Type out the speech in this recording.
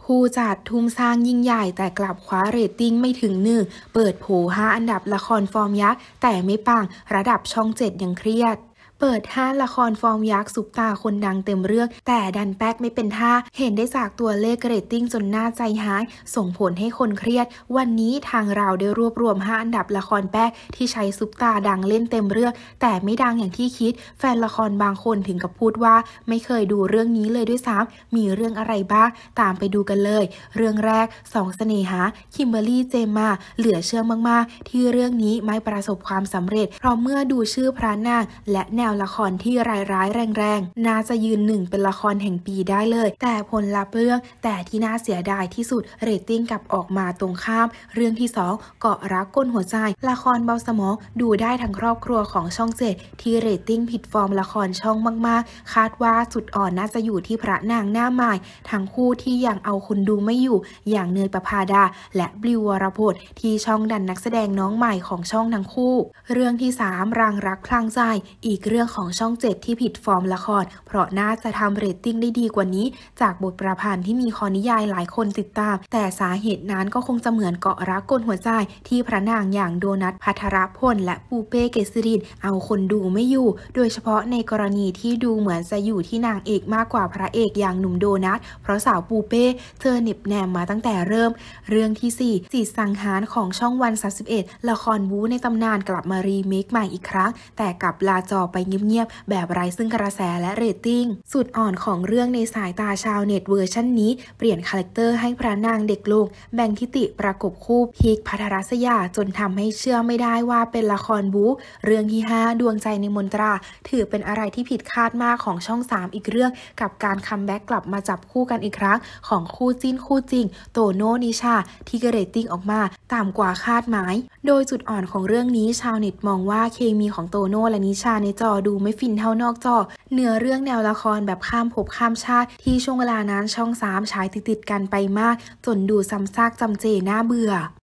ผู้จัดทุ่มสร้างยิ่งใหญ่แต่กลับคว้าเรตติ้งไม่ถึง1เปิดโผ5อันดับละครฟอร์มยักษ์แต่ไม่ปังระดับช่อง7ยังเครียดเปิด5ละครฟอร์มยักษ์ซุปตาคนดังเต็มเรื่องแต่ดันแป๊กไม่เป็นท่าเห็นได้จากตัวเลขเรตติ้งจนน่าใจหายส่งผลให้คนเครียดวันนี้ทางเราได้รวบรวม5อันดับละครแป๊กที่ใช้ซุปตาดังเล่นเต็มเรื่องแต่ไม่ดังอย่างที่คิดแฟนละครบางคนถึงกับพูดว่าไม่เคยดูเรื่องนี้เลยด้วยซ้ำมีเรื่องอะไรบ้างตามไปดูกันเลยเรื่องแรก2เสน่หาคิมเบอร์รี่เจมมาเหลือเชื่อมากๆที่เรื่องนี้ไม่ประสบความสำเร็จเพราะเมื่อดูชื่อพระนางและแนวละครที่ร้ายแรงๆน่าจะยืนหนึ่งเป็นละครแห่งปีได้เลยแต่ผลลัพธ์เรื่องแต่ที่น่าเสียดายที่สุดเรตติ้งกลับออกมาตรงข้ามเรื่องที่2เกาะรักก้นหัวใจละครเบาสมองดูได้ทั้งครอบครัวของช่อง7ที่เรตติ้งผิดฟอร์มละครช่องมากๆคาดว่าจุดอ่อนน่าจะอยู่ที่พระนางหน้าใหม่ทั้งคู่ที่ยังเอาคนดูไม่อยู่อย่างเนยประภาดาและบลิววรพจน์ที่ช่องดันนักแสดงน้องใหม่ของช่องทั้งคู่เรื่องที่3รางรักพลางใจอีกเรื่องของช่อง7ที่ผิดฟอร์มละครเพราะน่าจะทำเรตติ้งได้ดีกว่านี้จากบทประพันธ์ที่มีคอนิยายหลายคนติดตามแต่สาเหตุนั้นก็คงจะเหมือนเกาะรักกลหัวใจที่พระนางอย่างโดนัทภัทรพลและปูเป้เกษรินเอาคนดูไม่อยู่โดยเฉพาะในกรณีที่ดูเหมือนจะอยู่ที่นางเอกมากกว่าพระเอกอย่างหนุ่มโดนัทเพราะสาวปูเป้เธอเหน็บแนมมาตั้งแต่เริ่มเรื่องที่4จิตสังหารของช่องวัน31ละครบู๊ในตำนานกลับมารีเมคใหม่อีกครั้งแต่กลับลาจอไปเงียบๆแบบไร้ซึ่งกระแสและเรตติ้งสุดอ่อนของเรื่องในสายตาชาวเน็ตเวอร์ชันนี้เปลี่ยนคาแรคเตอร์ให้พระนางเด็กลงแบ่งทิติประกบคู่พีคภัทรศยาจนทำให้เชื่อไม่ได้ว่าเป็นละครบู๊เรื่องที่5ดวงใจในมนตราถือเป็นอะไรที่ผิดคาดมากของช่อง3อีกเรื่องกับการคัมแบ็กกลับมาจับคู่กันอีกครั้งของคู่จิ้นคู่จริงโตโน่นิชาที่เรตติ้งออกมาต่ำกว่าคาดหมายโดยจุดอ่อนของเรื่องนี้ชาวเน็ตมองว่าเคมีของโตโน่และนิชาในจอดูไม่ฟินเท่านอกจอเนื้อเรื่องแนวละครแบบข้ามภพข้ามชาติที่ช่วงเวลานั้นช่อง3ฉายติดกันไปมากจนดูซ้ำซากจำเจน่าเบื่อ